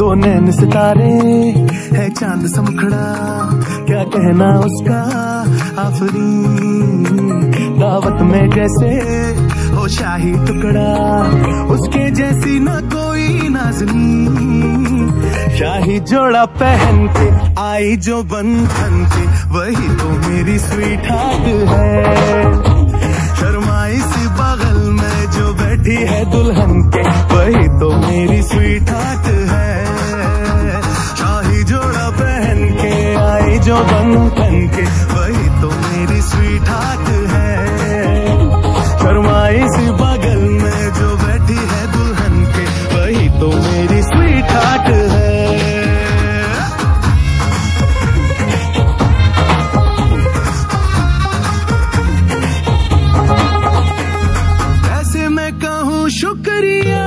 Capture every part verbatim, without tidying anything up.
दो नैन सितारे है चांद सा मुखड़ा, क्या कहना उसका आफरीन। दावत में जैसे हो शाही टुकड़ा, उसके जैसी न कोई नाज़नीन। शाही जोड़ा पहन के आई जो बंधन के, वही तो मेरी स्वीट हार्ट है। शर्माई सी बगल में जो बैठी है दुल्हन के, वही तो मेरी स्वीट हार्ट है। शाही जोड़ा पहन के आई जो बंधन के, वही तो मेरी स्वीट हार्ट है। शर्माई सी बगल में जो बैठी है दुल्हन के, वही तो मेरी स्वीट हार्ट है। शुक्रिया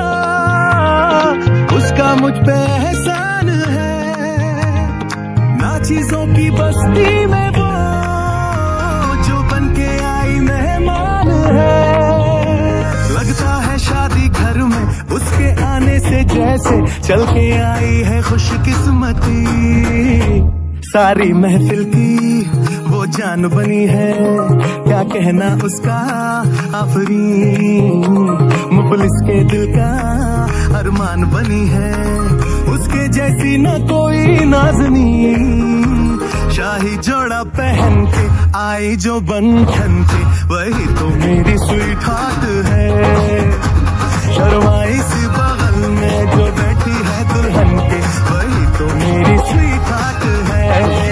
उसका मुझ पे एहसान है, ना चीजों की बस्ती में वो जो बन के आई मेहमान है। लगता है शादी घर में उसके आने से जैसे चल के आई है खुशकिस्मती। सारी महफिल की वो जान बनी है, क्या कहना उसका आफरीन। मुफलिस के दिल का अरमान बनी है, उसके जैसी न कोई नाज़नीन। शाही जोड़ा पहन के आई जो बंधन के, वही तो मेरी स्वीट हार्ट है। शर्माई सी बगल में जो बैठी है दुल्हन के, वही तो मेरी स्वीट हार्ट है।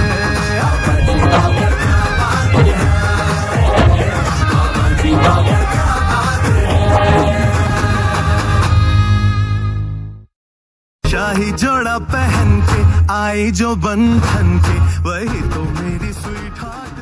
शाही जोड़ा पहन के आई जो बंधन के, वही तो मेरी स्वीट हार्ट।